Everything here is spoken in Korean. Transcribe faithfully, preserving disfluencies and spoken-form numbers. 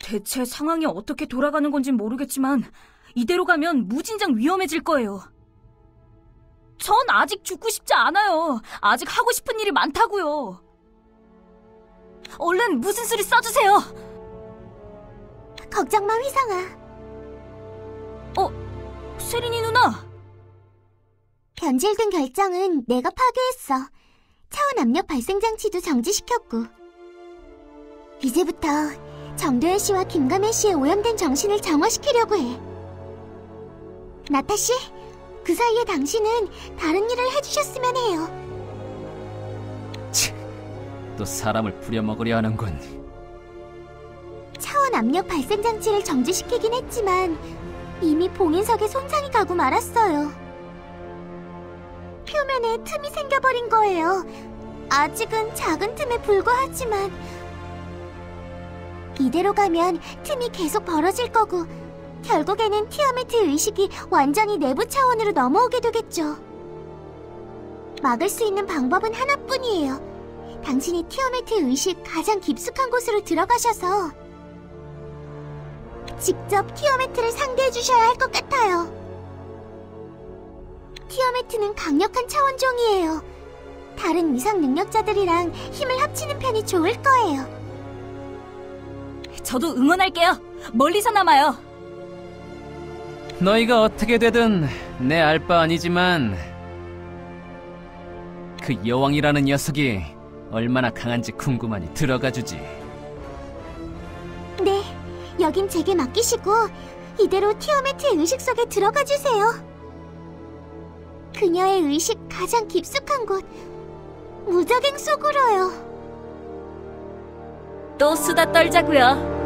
대체 상황이 어떻게 돌아가는 건진 모르겠지만 이대로 가면 무진장 위험해질 거예요. 전 아직 죽고 싶지 않아요. 아직 하고 싶은 일이 많다고요. 얼른 무슨 수를 써주세요. 걱정 마, 휘성아. 어? 세린이 누나! 변질된 결정은 내가 파괴했어. 차원 압력 발생 장치도 정지시켰고. 이제부터 정도현 씨와 김가면 씨의 오염된 정신을 정화시키려고 해. 나타 씨, 그 사이에 당신은 다른 일을 해주셨으면 해요. 치, 또 사람을 부려먹으려 하는군. 차원 압력 발생 장치를 정지시키긴 했지만 이미 봉인석에 손상이 가고 말았어요. 표면에 틈이 생겨버린 거예요. 아직은 작은 틈에 불과하지만 이대로 가면 틈이 계속 벌어질 거고 결국에는 티아메트 의식이 완전히 내부 차원으로 넘어오게 되겠죠. 막을 수 있는 방법은 하나뿐이에요. 당신이 티아메트 의식 가장 깊숙한 곳으로 들어가셔서 직접 티아메트를 상대해 주셔야 할 것 같아요. 티아메트는 강력한 차원종이에요. 다른 위상 능력자들이랑 힘을 합치는 편이 좋을 거예요. 저도 응원할게요. 멀리서나마요. 너희가 어떻게 되든 내 알 바 아니지만 그 여왕이라는 녀석이 얼마나 강한지 궁금하니 들어가주지. 네, 여긴 제게 맡기시고 이대로 티아메트의 의식 속에 들어가주세요. 그녀의 의식 가장 깊숙한 곳, 무적행 속으로요. 또 수다 떨자고요.